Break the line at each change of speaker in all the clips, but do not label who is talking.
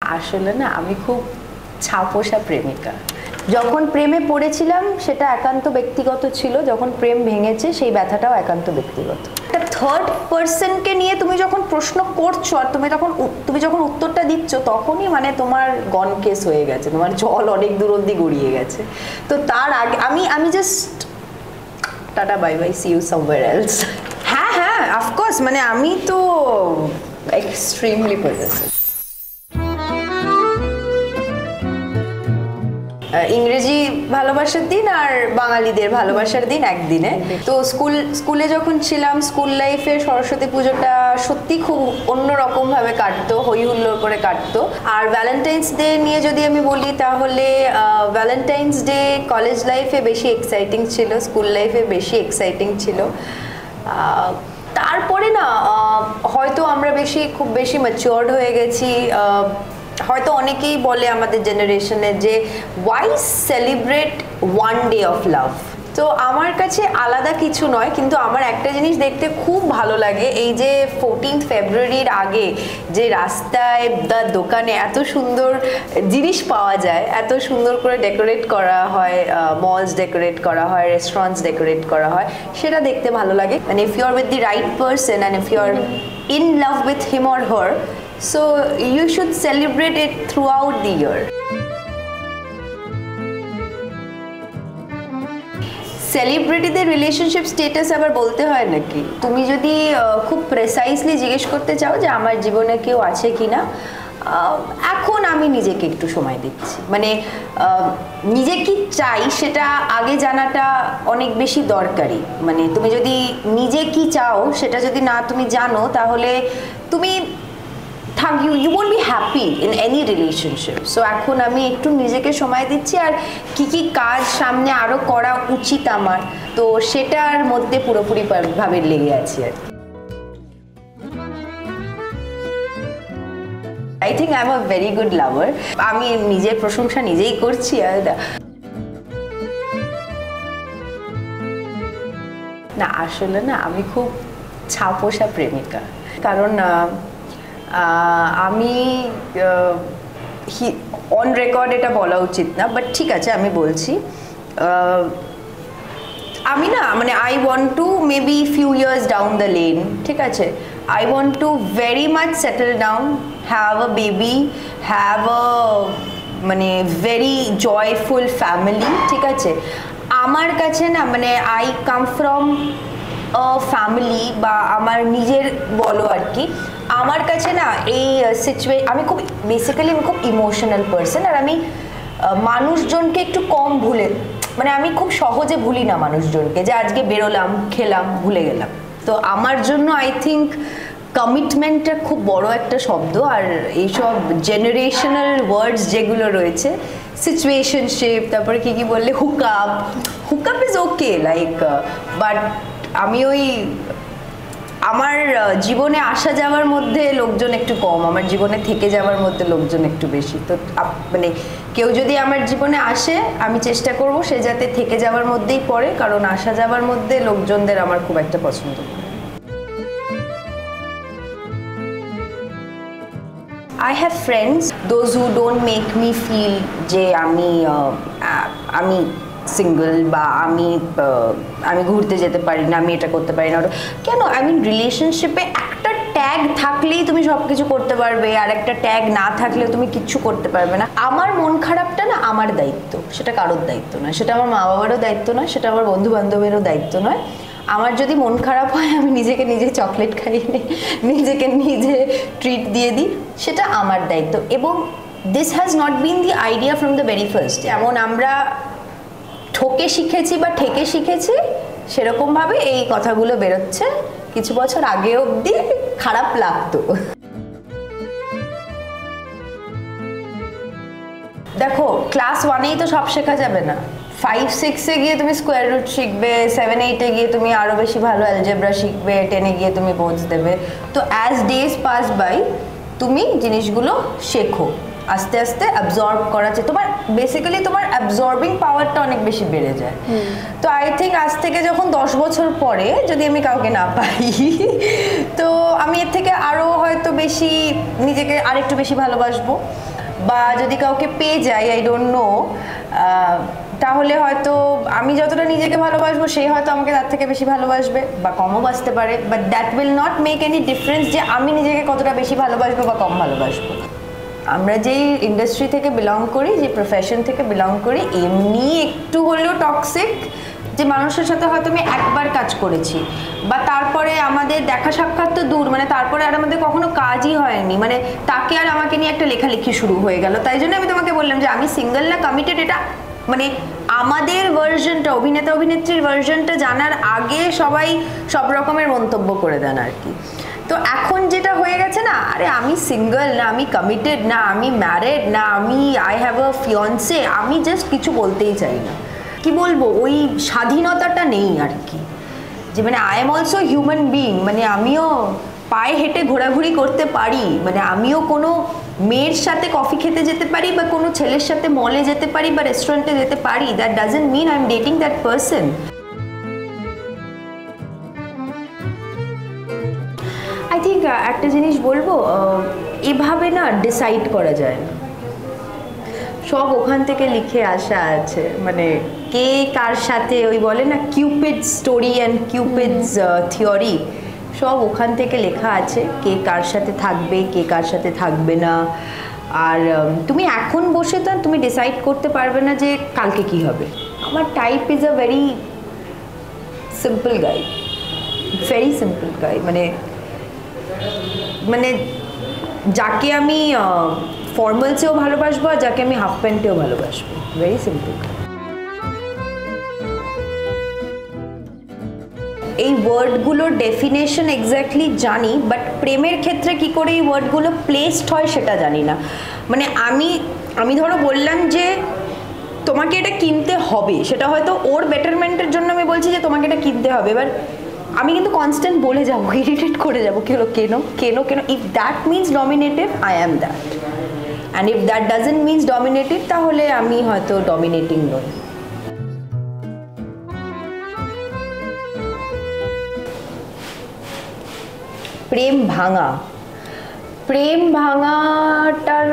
আসলে না আমি খুব ছাপোষা প্রেমিকা। যখন প্রেমে পড়েছিলাম সেটা একান্ত ব্যক্তিগত ছিল, যখন প্রেম ভেঙেছে সেই ব্যথাটাও একান্ত ব্যক্তিগত। একটা থার্ড পার্সনকে নিয়ে তুমি যখন প্রশ্ন করছো আর তুমি যখন উত্তরটা দিচ্ছ তখনই মানে তোমার গন কেস হয়ে গেছে, তোমার জল অনেক দূর অব্দি গড়িয়ে গেছে। তো তার আগে আমি just tata bye bye, see you somewhere else. হ্যাঁ হ্যাঁ অফকোর্স, মানে আমি তো এক্সট্রিমলি পজেসিভ। ইংরেজি ভালোবাসার দিন আর বাঙালিদের ভালোবাসার দিন একদিনে। তো স্কুলে যখন ছিলাম, স্কুল লাইফে সরস্বতী পুজোটা সত্যি খুব অন্যরকম ভাবে কাটতো, হই হুল্লোড় করে কাটতো। আর ভ্যালেন্টাইন্স ডে নিয়ে যদি আমি বলি তাহলে ভ্যালেন্টাইন্স ডে কলেজ লাইফে বেশি এক্সাইটিং ছিল, স্কুল লাইফে বেশি এক্সাইটিং ছিল। তারপরে না হয়তো আমরা খুব বেশি ম্যাচিওরড হয়ে গেছি। হয়তো অনেকেই বলে আমাদের জেনারেশনে যে why celebrate one day of love. তো আমার কাছে আলাদা কিছু নয়, কিন্তু আমার একটা জিনিস দেখতে খুব ভালো লাগে, এই যে 14 ফেব্রুয়ারির আগে যে রাস্তায় দোকানে এত সুন্দর জিনিস পাওয়া যায়, এত সুন্দর করে ডেকোরেট করা হয়, মলস ডেকোরেট করা হয়, রেস্টুরেন্টস ডেকোরেট করা হয়, সেটা দেখতে ভালো লাগে। মানে if you are with the right person and if you are in love with him or her, so you should celebrate it throughout the year. সেলিব্রিটিদের রিলেশনশিপ স্টেটাস আবার বলতে হয় নাকি? তুমি যদি খুব প্রেসাইসলি জিজ্ঞেস করতে চাও যে আমার জীবনে কেউ আছে কিনা, এখন আমি নিজেকে একটু সময় দিচ্ছি। মানে নিজে কি চাই সেটা আগে জানাটা অনেক বেশি দরকারি। মানে তুমি যদি নিজে কি চাও সেটা যদি না তুমি জানো, তাহলে তুমি you won't be happy in any relationship. So এখন আমি একটু নিজেকে সময় দিচ্ছি, আর কি কাজ সামনে আরো করা উচিত আমার, তো সেটার মধ্যে পুরোপুরি ভাবে লেগে আছি আর কি। I think I'm a very good lover. আমি নিজের প্রশংসা নিজেই করছি। না আসলে না আমি খুব ছাপোষা প্রেমিকা, কারণ আমি অন রেকর্ড এটা বলা উচিত না, বাট ঠিক আছে আমি বলছি। আমি না মানে I want to maybe few years down the lane, ঠিক আছে, I want to very much settle down, have a baby, have a মানে ভেরি জয়ফুল ফ্যামিলি, ঠিক আছে। আমার কাছে না মানে আই কাম ফ্রম ফ্যামিলি বা আমার নিজের বলো আর কি, আমার কাছে না এই আমি খুব বেসিক্যালি আমি খুব ইমোশনাল পার্সন, আর আমি মানুষজনকে একটু কম মানে আমি খুব সহজে ভুলি না মানুষজনকে, যে আজকে বেরোলাম খেলাম ভুলে গেলাম। তো আমার জন্য আই থিঙ্ক কমিটমেন্টটা খুব বড় একটা শব্দ। আর এইসব জেনারেশনাল ওয়ার্ডস যেগুলো রয়েছে, সিচুয়েশনশিপ, তারপরে কি বললে hookup is okay like, but আমি ওই আমার জীবনে আসা যাওয়ার মধ্যে লোকজন একটু কম, আমার জীবনে থেকে যাওয়ার মধ্যে লোকজন একটু বেশি। তো মানে কেউ যদি আমার জীবনে আসে আমি চেষ্টা করব সে যাতে থেকে যাওয়ার মধ্যেই পড়ে, কারণ আসা যাওয়ার মধ্যে লোকজনদের আমার খুব একটা পছন্দ। I have friends, those who don't make me feel যে আমি সিঙ্গল বা আমি ঘুরতে যেতে পারি না, আমি এটা করতে পারি না। কেন? আই মিন রিলেশনশিপে একটা ট্যাগ থাকলেই তুমি সব কিছু করতে পারবে, আর একটা ট্যাগ না থাকলেও তুমি কিচ্ছু করতে পারবে না। আমার মন খারাপটা না আমার দায়িত্ব, সেটা কারোর দায়িত্ব নয়, সেটা আমার মা বাবারও দায়িত্ব নয়, সেটা আমার বন্ধু বান্ধবেরও দায়িত্ব নয়। আমার যদি মন খারাপ হয় আমি নিজেকে নিজে চকলেট খাইয়ে নিই, নিজেকে নিজে ট্রিট দিয়ে দিই, সেটা আমার দায়িত্ব। এবং this has not been the idea from the very first. যেমন আমরা ঠকে শিখেছি বা ঠেকে শিখেছি, সেরকমভাবে এই কথাগুলো বেরোচ্ছে। কিছু বছর আগে অবধি খারাপ লাগতো। দেখো ক্লাস 1-এই তো সব শেখা যাবে না, 5-6-এ গিয়ে তুমি স্কোয়ার রুট শিখবে, 7-8-এ গিয়ে তুমি আরো বেশি ভালো অ্যালজেব্রা শিখবে, 10-এ গিয়ে তুমি বোঝ দেবে। তো অ্যাজ ডেজ পাস বাই তুমি জিনিসগুলো শেখো, আস্তে আস্তে অ্যাবজর্ব করা যায়, তোমার বেসিক্যালি তোমার অ্যাবজর্বিং পাওয়ারটা অনেক বেশি বেড়ে যায়। তো আই থিঙ্ক আজ থেকে যখন 10 বছর পরে যদি আমি কাউকে না পাই, তো আমি এর থেকে আরো হয়তো বেশি নিজেকে আরেকটু বেশি ভালোবাসবো। বা যদি কাউকে পেয়ে যাই, আই ডোন্ট নো, তাহলে হয়তো আমি যতটা নিজেকে ভালোবাসবো সেই হয়তো আমাকে তার থেকে বেশি ভালোবাসবে বা কমও বাসতে পারে, but that will not make any difference যে আমি নিজেকে কতটা বেশি ভালোবাসবো বা কম ভালোবাসবো। আমরা যেই ইন্ডাস্ট্রি থেকে বিলং করি, যে প্রফেশন থেকে বিলং করি, এমনি একটু হলেও টক্সিক, যে মানুষের সাথে হয়তো আমি একবার কাজ করেছি বা তারপরে আমাদের দেখা সাক্ষাৎ তো দূর, মানে তারপরে আর আমাদের কখনো কাজই হয়নি, মানে তাকে আর আমাকে নিয়ে একটা লেখালেখি শুরু হয়ে গেল। তাই জন্য আমি তোমাকে বললাম যে আমি সিঙ্গেল না কমিটেড, এটা মানে আমাদের ভার্জনটা, অভিনেতা অভিনেত্রীর ভার্জনটা জানার আগে সবাই সব রকমের মন্তব্য করে দেন আর কি। তো এখন যেটা হয়ে গেছে না, আরে আমি সিঙ্গেল না, আমি কমিটেড না, আমি ম্যারিড না, আমি আই হ্যাভ আ ফিয়ন্সে, আমি জাস্ট কিছু বলতেই চাই না। কি বলবো, ওই স্বাধীনতাটা নেই আর কি, যে মানে I am also human being, মানে আমিও পায়ে হেঁটে ঘোরাঘুরি করতে পারি, মানে আমিও কোনো মেয়ের সাথে কফি খেতে যেতে পারি বা কোনো ছেলের সাথে মলে যেতে পারি বা রেস্টুরেন্টে যেতে পারি, that doesn't mean I am dating that person. I think একটা জিনিস বলবো, এভাবে না ডিসাইড করা যায় না, সব ওখান থেকে লিখে আসা আছে, মানে কে কার সাথে, ওই বলে না Cupid story and Cupid's theory, সব ওখান থেকে লেখা আছে, কে কার সাথে থাকবে, কে কার সাথে থাকবে না। আর তুমি এখন বসে তো তুমি ডিসাইড করতে পারবে না যে কালকে কি হবে। আমার type is a very simple guy, very simple guy, মানে মানে যাকে আমি ফর্মালসেও ভালোবাসবো আর যাকে আমি হাফ প্যান্টেও ভালোবাসবো, ভেরি সিম্পল। এই ওয়ার্ডগুলোর ডেফিনেশন এক্স্যাক্টলি জানি, বাট প্রেমের ক্ষেত্রে কি করে এই ওয়ার্ডগুলো প্লেসড হয় সেটা জানি না। মানে আমি ধরো বললাম যে তোমাকে এটা কিনতে হবে, সেটা হয়তো ওর বেটারমেন্টের জন্য আমি বলছি যে তোমাকে এটা কিনতে হবে, এবার আমি কিন্তু কনস্ট্যান্ট বলে যাবো, ইরিটেট করে যাবো, কেন কেন কেন কেন। If that means dominative, I am that, and if that doesn't means dominative, তাহলে আমি হয়তো ডমিনেটিং নই। প্রেম ভাঙাটার,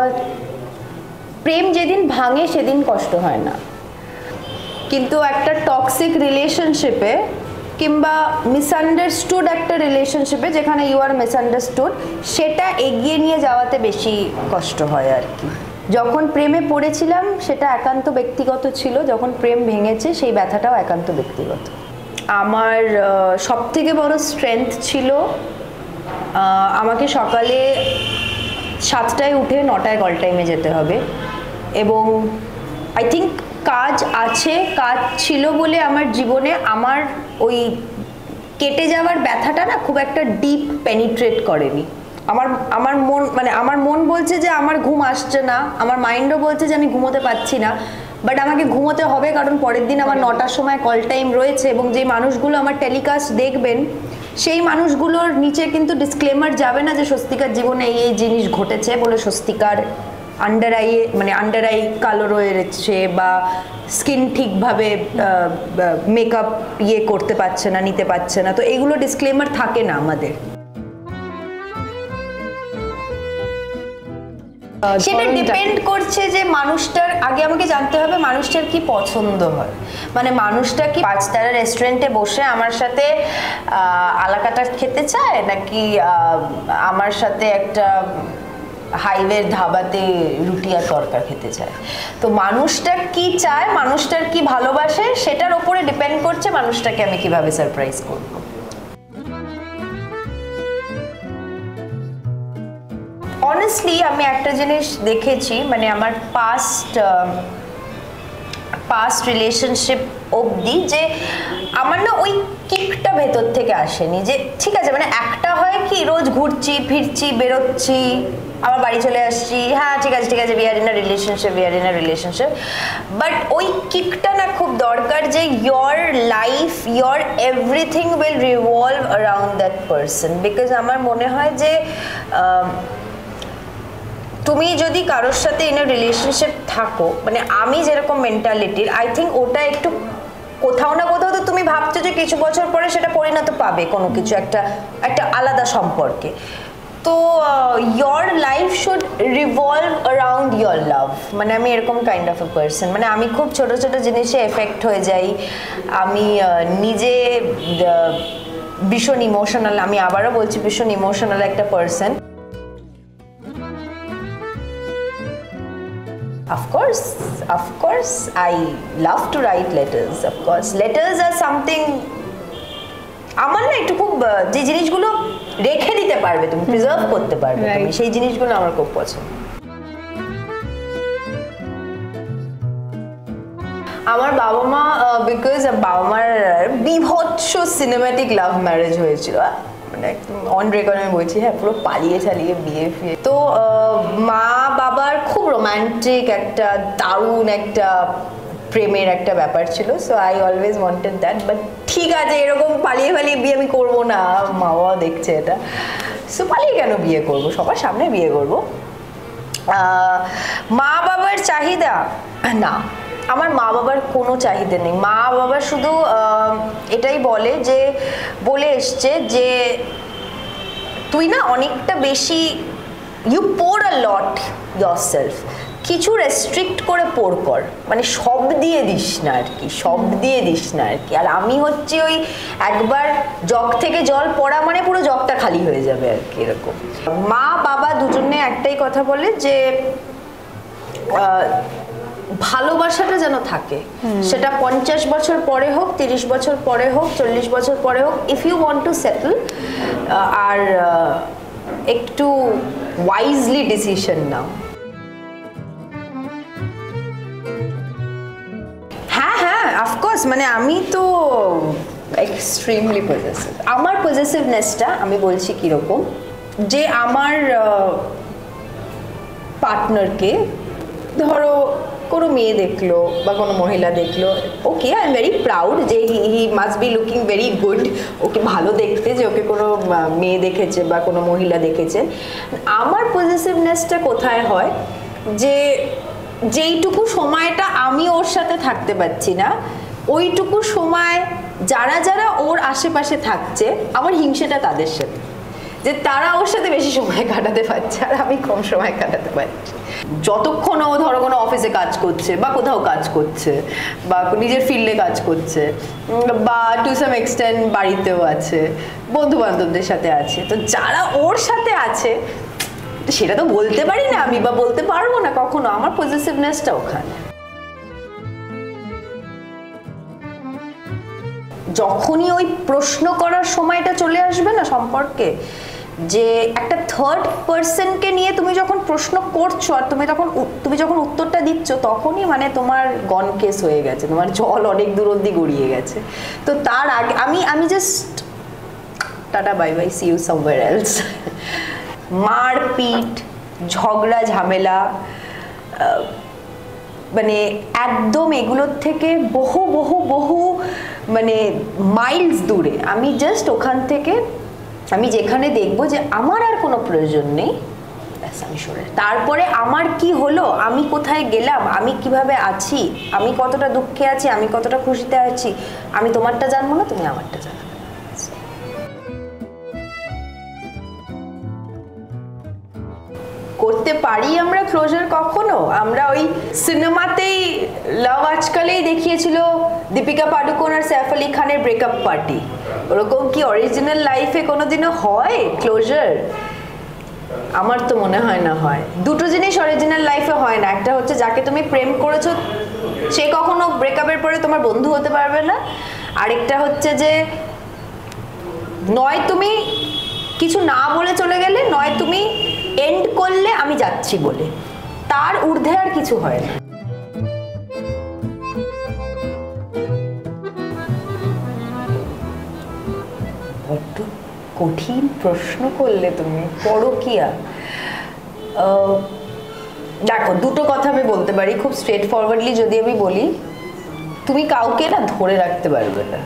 প্রেম যেদিন ভাঙে সেদিন কষ্ট হয় না, কিন্তু একটা টক্সিক রিলেশনশিপে কিংবা মিসআন্ডারস্টুড একটা রিলেশনশিপে যেখানে ইউ আর মিসআন্ডারস্টুড, সেটা এগিয়ে নিয়ে যাওয়াতে বেশি কষ্ট হয় আর কি। যখন প্রেমে পড়েছিলাম সেটা একান্ত ব্যক্তিগত ছিল, যখন প্রেম ভেঙেছে সেই ব্যথাটাও একান্ত ব্যক্তিগত। আমার সবথেকে বড় স্ট্রেংথ ছিল আমাকে সকালে 7টায় উঠে 9টায় কল টাইমে যেতে হবে, এবং আই থিঙ্ক কাজ ছিল বলে আমার জীবনে আমার ওই কেটে যাওয়ার ব্যথাটা না খুব একটা ডিপ পেনিট্রেট করেনি। আমার মন বলছে যে আমার ঘুম আসছে না, আমার মাইন্ডও বলছে যে আমি ঘুমোতে পারছি না, বাট আমাকে ঘুমোতে হবে কারণ পরের দিন আমার 9টার সময় কল টাইম রয়েছে, এবং যে মানুষগুলো আমার টেলিকাস্ট দেখবেন সেই মানুষগুলোর নিচে কিন্তু ডিসক্লেমার যাবে না যে স্বস্তিকার জীবনে এই জিনিস ঘটেছে বলে স্বস্তিকার আন্ডার আই কালো রয়েছে বা স্কিন ঠিকভাবে মেকআপ করতে পারছে না, নিতে পারছে না, তো এগুলো ডিসক্লেমার থাকে না আমাদের। সেটা ডিপেন্ড করছে যে মানুষটার, আগে আমাকে জানতে হবে মানুষটার কি পছন্দ হয়, মানে মানুষটা কি 5 তারা রেস্টুরেন্টে বসে আমার সাথে আলাকাটা খেতে চায়, নাকি আমার সাথে একটা হাইওয়ের ধাবাতে রুটি আর তরকা খেতে চায়। তো মানুষটা কি চায়, মানুষটার কি ভালোবাসে, সেটার উপরে ডিপেন্ড করছে মানুষটাকে আমি কিভাবে সারপ্রাইজ করব। অনেস্টলি আমি একটা জিনিস দেখেছি, মানে আমার পাস্ট রিলেশনশিপ অবধি, যে আমার না ওই কিকটা ভেতর থেকে আসেনি, যে ঠিক আছে মানে একটা হয় কি রোজ ঘুরছি ফিরছি বেরোচ্ছি আবার বাড়ি চলে আসছি, হ্যাঁ ঠিক আছে we are in a relationship, but ওই কিকটা না খুব দরকার, যে your life your everything will revolve around that person. Because আমার মনে হয় যে তুমি যদি কারোর সাথে ইন আ রিলেশনশিপ থাকো, মানে আমি যেরকম মেন্টালিটির, আই থিঙ্ক ওটা একটু কোথাও না কোথাও তো তুমি ভাবছো যে কিছু বছর পরে সেটা পরিণত পাবে কোনো কিছু একটা আলাদা সম্পর্কে, তো your life should revolve around your love, মানে আমি এরকম কাইন্ড অফ এ পার্সন, মানে আমি খুব ছোট ছোট জিনিসে এফেক্ট হয়ে যাই, আমি নিজে ভীষণ ইমোশনাল, আমি আবারও বলছি ভীষণ ইমোশনাল একটা person. Of course, I love to write letters. Of course, letters are something. আমার না একটু খুব যে জিনিসগুলো রেখে দিতে পারবে তুমি, প্রিজার্ভ করতে পারবে তুমি, সেই জিনিসগুলো আমার খুব পছন্দ। আমার বাবা মা, বিকজ বাবা মার বিভৎস সিনেম্যাটিক লাভ ম্যারেজ হয়েছিল, মানে একদম অন রেকর্ড আমি বলছি, হ্যাঁ পুরো পালিয়ে চালিয়ে বিয়ে ফিয়ে। তো মা বাবার খুব রোম্যান্টিক একটা দারুণ একটা প্রেমের একটা ব্যাপার ছিল, so I always wanted that, but ঠিক আছে এরকম পালিয়ে পালিয়ে বিয়ে আমি করবো না, মা বাবা দেখছে এটা, সো পালিয়ে কেন বিয়ে করব, সবার সামনে বিয়ে করব। মা বাবার চাহিদা না, আমার মা বাবার কোনো চাহিদা নেই, মা বাবা শুধু এটাই বলে এসছে যে তুই না অনেকটা বেশি, you pour a lot yourself, কিছু রেস্ট্রিক্ট করে পোর কর, মানে সব দিয়ে দিস না আর কি, সব দিয়ে দিস না আর কি। আর আমি হচ্ছে ওই একবার জগ থেকে জল পড়া মানে পুরো জগটা খালি হয়ে যাবে আর কি, এরকম। মা বাবা দুজনে একটাই কথা বলে যে ভালোবাসাটা যেন থাকে, সেটা 50 বছর পরে হোক, 30 বছর পরে হোক, 40 বছর পরে হোক, if you want to settle আর একটু ওয়াইজলি ডিসিশন নাও। হ্যাঁ অফকোর্স, মানে আমি তো এক্সট্রিমলি পজেসিভ। আমার পজেসিভনেসটা আমি বলছি কিরকম, যে আমার পার্টনারকে ধরো কোনো মেয়ে দেখলো বা কোনো মহিলা দেখলো, okay I am very proud যে he must be looking very good, okay ভালো দেখতে যে ওকে কোনো মেয়ে দেখেছে বা কোনো মহিলা দেখেছে। আমার পজেসিভনেসটা কোথায় হয়, যে যেইটুকু সময়টা আমি ওর সাথে থাকতে পারছি না, ওইটুকু সময় যারা যারা ওর আশেপাশে থাকছে, আমার হিংসেটা তাদের সাথে, যে তারা ওর সাথে বেশি সময় কাটাতে পারছে আর আমি কম সময় কাটাতে পারছি। যতক্ষণ ও ধরো কোনো অফিসে কাজ করছে বা কোথাও কাজ করছে বা নিজের ফিল্ডে কাজ করছে বা টু সাম এক্সটেন্ট বাড়িতেও আছে, বন্ধু বান্ধবদের সাথে আছে, তো যারা ওর সাথে আছে সেটা তো বলতে পারি না আমি, বা বলতে পারবো না কখনো, আমার পজেসিভনেসটা ওখানে। যখনই ওই প্রশ্ন করার সময়টা চলে আসবে না সম্পর্কে, যে একটা থার্ড পার্সনকে নিয়ে তুমি যখন প্রশ্ন করছো আর তুমি যখন উত্তরটা দিচ্ছ, তখনই মানে তোমার গন কেস হয়ে গেছে, তোমার জল অনেক দূর অব্দি গড়িয়ে গেছে। তো তার আগে আমি just tata bye bye, see you somewhere else. মারপিট, ঝগড়া ঝামেলা, মানে একদম এগুলোর থেকে বহু বহু বহু মানে মাইলস দূরে। আমি জাস্ট ওখান থেকে আমি যেখানে দেখবো যে আমার আর কোনো প্রয়োজন নেই, আমি সরে, তারপরে আমার কি হলো, আমি কোথায় গেলাম, আমি কিভাবে আছি, আমি কতটা দুঃখে আছি, আমি কতটা খুশিতে আছি, আমি তোমারটা জানবো না, তুমি আমারটা জানবে। করতে পারি আমরা ক্লোজার কখনো? আমরা ওই সিনেমাতেই লাভ আজকালেই দেখিয়েছিল দীপিকা পাডুকোন আর সৈফ আলী খানের ব্রেকআপ পার্টি, ওরকম কি অরিজিনাল লাইফে কোনোদিনও হয় ক্লোজার? আমার তো মনে হয় না হয়। দুটো জিনিস অরিজিনাল লাইফে হয় না, একটা হচ্ছে যাকে তুমি প্রেম করেছো সে কখনো ব্রেকআপের পরে তোমার বন্ধু হতে পারবে না, আরেকটা হচ্ছে যে নয় তুমি কিছু না বলে চলে গেলে, নয় তুমি এন্ড করলে আমি যাচ্ছি বলে, তার ঊর্ধ্বে আর কিছু হয় না। বড্ড কঠিন প্রশ্ন করলে তুমি। পরকীয়া, দেখো দুটো কথা আমি বলতে পারি খুব স্ট্রেট ফরওয়ার্ডলি, যদি আমি বলি, তুমি কাউকে না ধরে রাখতে পারবে না,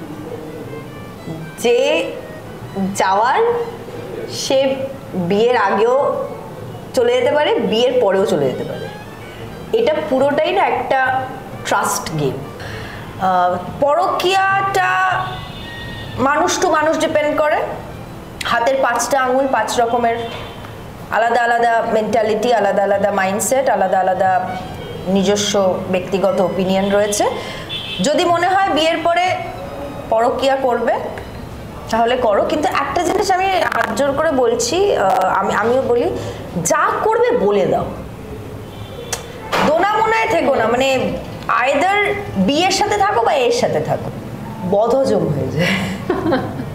যে যাওয়ার সে বিয়ের আগেও চলে যেতে পারে, বিয়ের পরেও চলে যেতে পারে, এটা পুরোটাই না একটা ট্রাস্ট গেম। পরকীয়াটা মানুষ টু মানুষ ডিপেন্ড করে, হাতের 5টা আঙুল 5 রকমের আলাদা আলাদা মেন্টালিটি, আলাদা আলাদা মাইন্ডসেট, আলাদা আলাদা নিজস্ব ব্যক্তিগত ওপিনিয়ন রয়েছে। যদি মনে হয় বিয়ের পরে পরকীয়া করবে তাহলে করো, কিন্তু একটা জিনিস আমি হাত জোর করে বলছি, আমিও বলি, যা করবে বলে দাও, দোনা মনায় থেকো না, মানে আইদার বিয়ের সাথে থাকো বা এর সাথে থাকো, বদহজম হয়ে যায়।